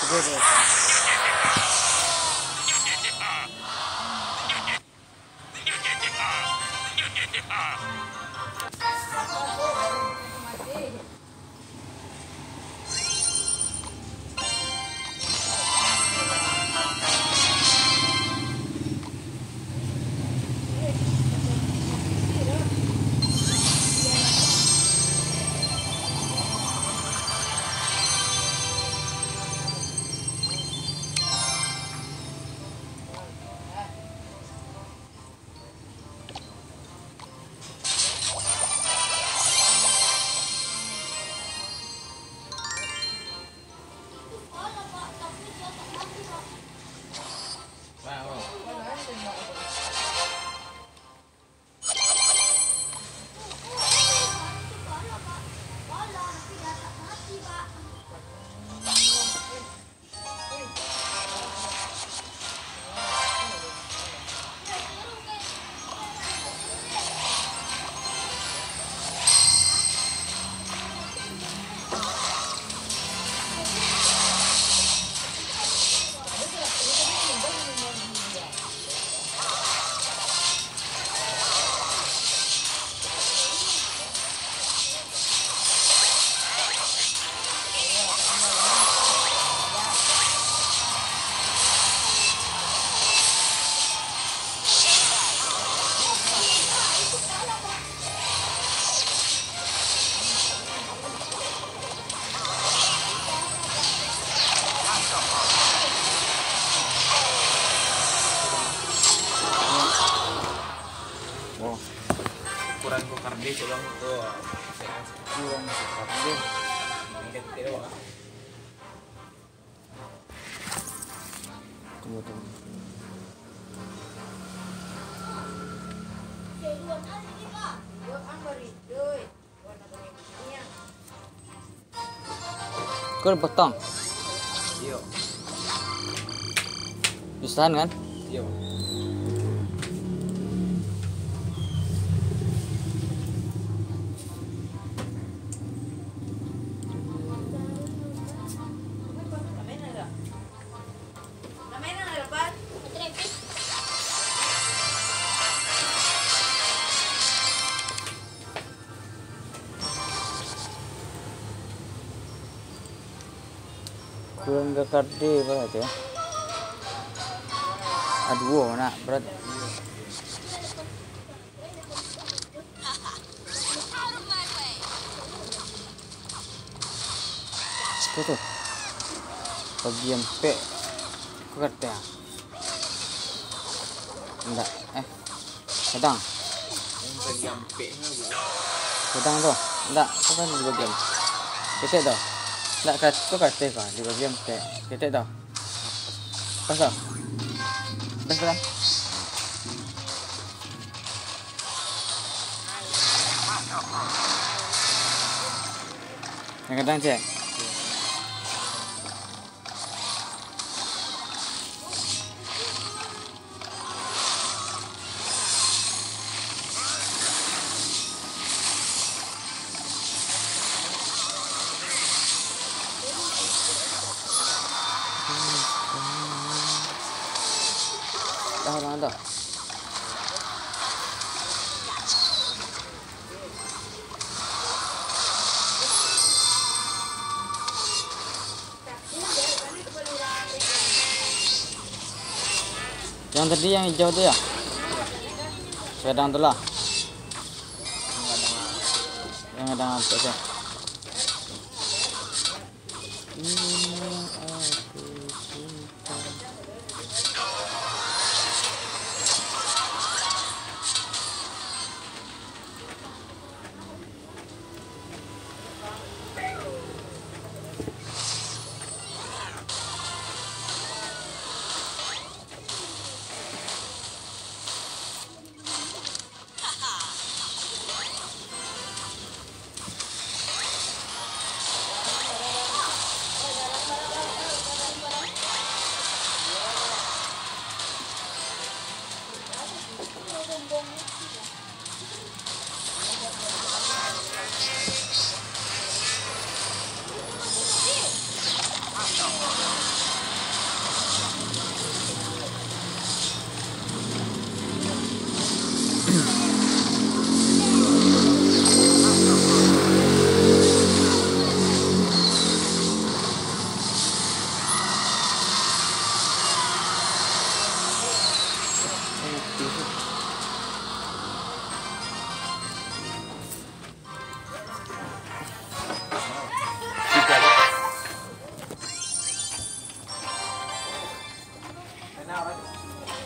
Siguro. Ukuran ko kardi lang ito. Kurang kardi. Tunggu. Kau potong? Iya. Pisahan kan? Iya. Kurang kardi berat ya. Aduh, nak berat. Itu bagian P kereta enggak sedang Bagian P sedang tuh enggak itu kan di bagian titik tuh enggak itu kereta kan di bagian P titik tuh pas tuh pas kan yang kadang cek dah. Yang tadi yang hijau tu ya? Sedang tu lah. Yang ada apa sih?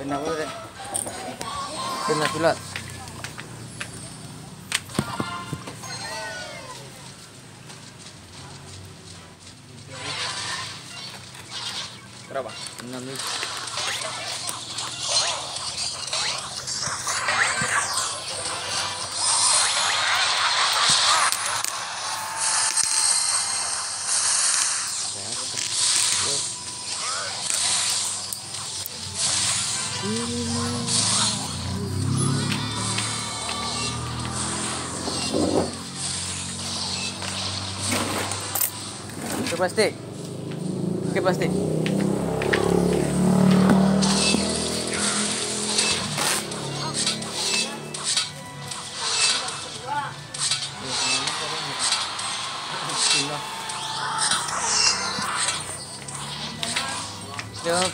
Kenapa dek? Kena pilot. Berapa? 6 nih. Ke plastik. Ke plastik. Jom.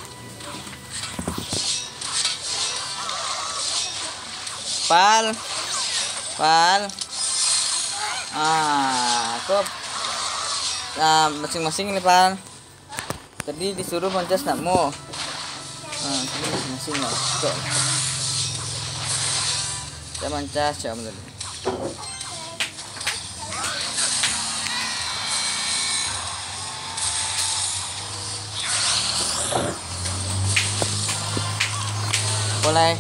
Pal. Pal. Kok masing-masing nih, Pal. Tadi disuruh mancas nakmu. Ini masing-masing lah. Kok. Saya mancas jam tadi. Boleh.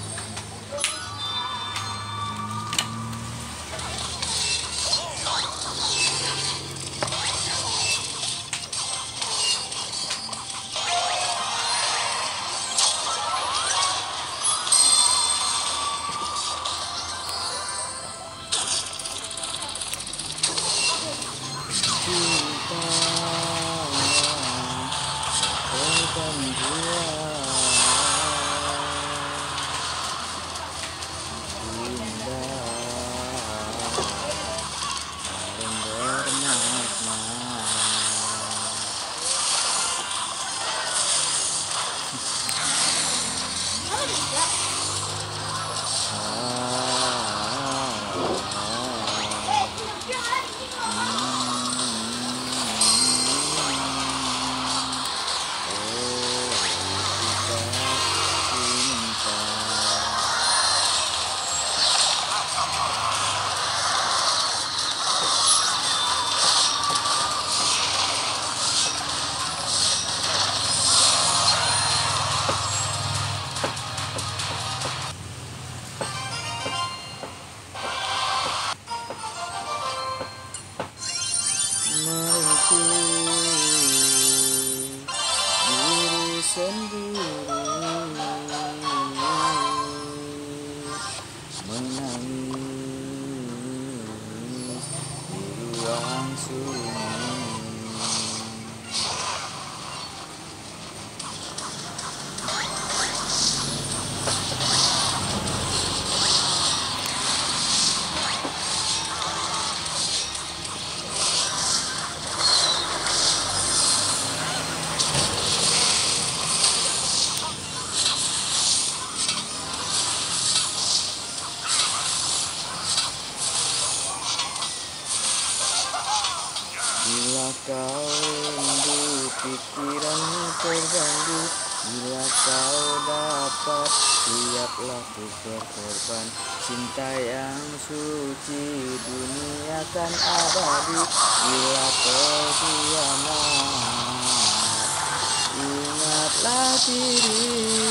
Diri sendiri menangis di ruang sunyi. Bila kau rindu, pikiranmu terganggu. Bila kau dapat, siaplah ku berkorban. Cinta yang suci, dunia kan abadi. Bila kau kiamat, ingatlah diri.